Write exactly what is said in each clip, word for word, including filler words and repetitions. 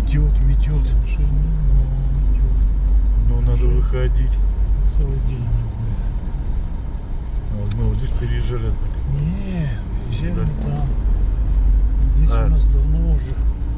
метет, метет. Но надо выходить. Целый день не будет. А вот мы вот здесь переезжали. Не, переезжали Да. не там. Здесь А. у нас давно уже.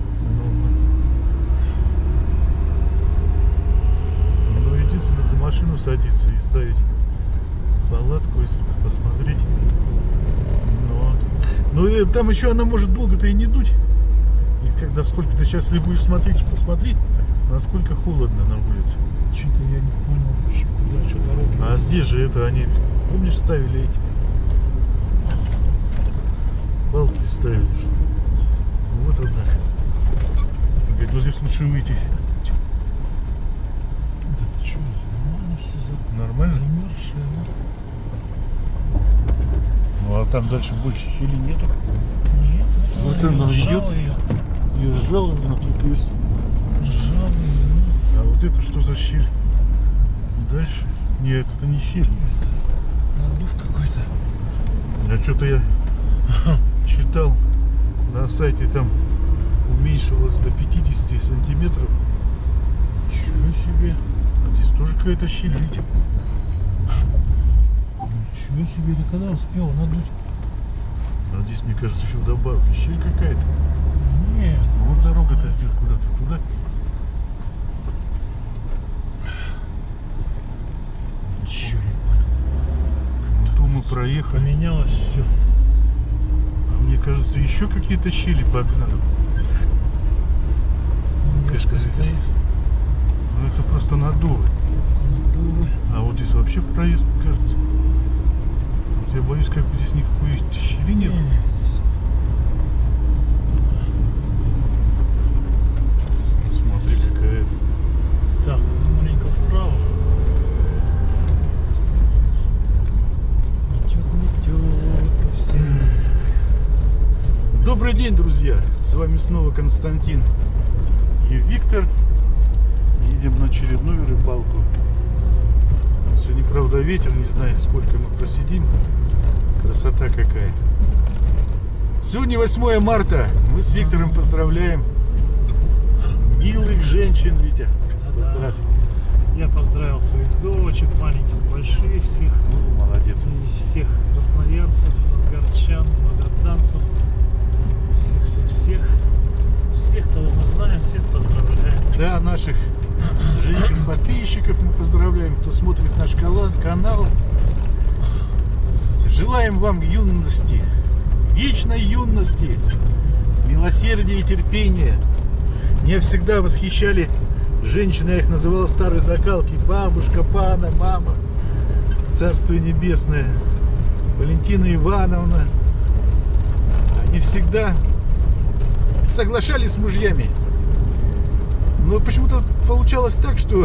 Ну, единственное, за машину садиться и ставить палатку, если посмотреть. Ну, вот. Ну и там еще она может долго-то и не дуть. И когда сколько ты сейчас, если будешь смотреть, посмотри, насколько холодно на улице. Что-то я не понял, куда, что дороги. А здесь же это они, помнишь, ставили эти балки ставили. Вот однако. Говорит, ну здесь лучше выйти. Да ты что, нормально все за... Нормально? замерзшие, Ну а там дальше больше щели нету. Нет, Вот она она сжала идет. ее. И сжала, она только есть. Сжала ее. А вот это что за щель? Дальше? Нет, это не щель. Надув какой-то. А что-то я читал на сайте, там уменьшилось до пятидесяти сантиметров. Ничего себе. А здесь тоже какая-то щель, видите? Ничего себе, ты когда успел надуть? А здесь, мне кажется, еще вдобавок щель какая-то. Нет. Ну, вот дорога-то идет куда-то туда. Ничего не понял. Вот ту мы проехали. Поменялось все. А мне кажется, еще какие-то щели погнали. Кэшка стоит. Ну это просто надувы. Надувы. А вот здесь вообще проезд, кажется. Вот я боюсь, как бы здесь никакой щели нет. Смотри, какая-то. Так, маленько вправо. Метет, метет по всем. Добрый день, друзья! С вами снова Константин и Виктор. Едем на очередную рыбалку. Сегодня, правда, ветер, не знаю, сколько мы просидим. Красота какая. Сегодня восьмое марта. Мы с Виктором поздравляем милых женщин, Витя. Поздравь. Я поздравил своих дочек, маленьких, больших, всех, Ну, молодец. и всех красноярцев, ангарчан, магаданцев, всех, всех, всех, всех, кого мы знаем, всех поздравляем. Да, наших женщин-подписчиков мы поздравляем, кто смотрит наш канал. Желаем вам юности, вечной юности, милосердия и терпения. Меня всегда восхищали женщины, я их называл старой закалки. Бабушка, пана, мама, Царство Небесное, Валентина Ивановна. Они всегда соглашались с мужьями. Но почему-то получалось так, что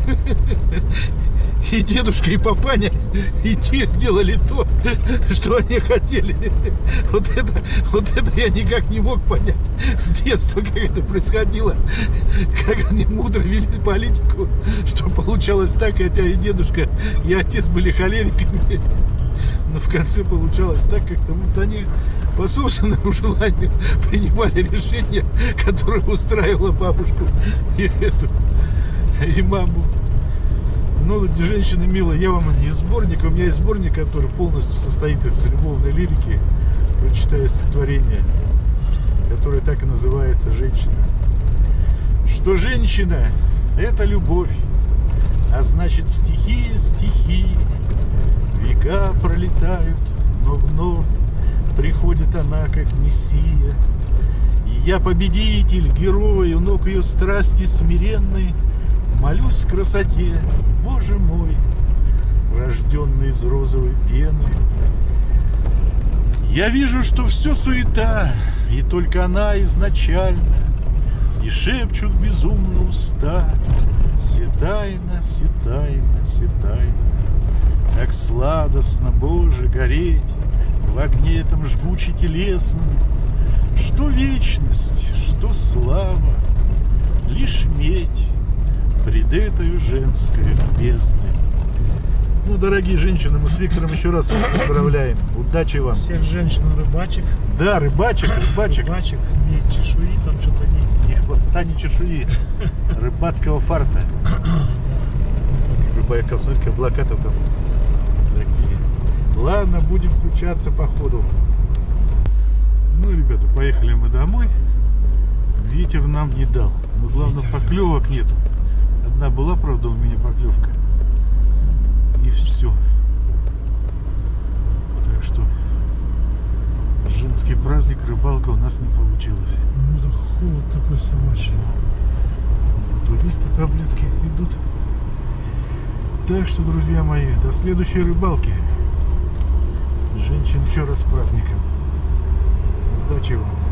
и дедушка, и папаня, и те сделали то, что они хотели. Вот это, вот это я никак не мог понять с детства, как это происходило. Как они мудро вели политику, что получалось так, хотя и дедушка, и отец были холериками. Но в конце получалось так, как-то вот они по собственному желанию принимали решение, которое устраивало бабушку и эту, и маму. Ну, женщины милые, я вам из сборника, у меня есть сборник, который полностью состоит из любовной лирики, прочитаю стихотворение, которое так и называется «Женщина». Что женщина – это любовь, а значит стихия стихии. Века пролетают, но вновь приходит она как мессия. И я победитель, герой, у ног ее страсти смиренной, молюсь красоте, Боже мой, рожденный из розовой пены. Я вижу, что все суета, и только она изначально, и шепчут безумно уста: се тайна, се тайна, се тайна. Как сладостно, Боже, гореть в огне этом жгуче телесном. Что вечность, что слава, лишь медь пред этой женской бездной. Ну, дорогие женщины, мы с Виктором еще раз вас поздравляем. Удачи вам. Всех женщин рыбачек. Да, рыбачек, рыбачек. Рыбачек, нет чешуи, там что-то не, Не хватит. гортани чешуи, рыбацкого фарта. Рыбака, смотрите, облака там такие. Ладно, будем включаться по ходу. Ну, ребята, поехали мы домой. Ветер нам не дал. Но главное, ветер, поклевок нету. Одна была, правда, у меня поклевка. И все. Так что женский праздник, рыбалка у нас не получилась. Ну да холод такой собачий. Туристы таблетки идут. Так что, друзья мои, до следующей рыбалки. Женщин еще раз с праздником. Удачи вам.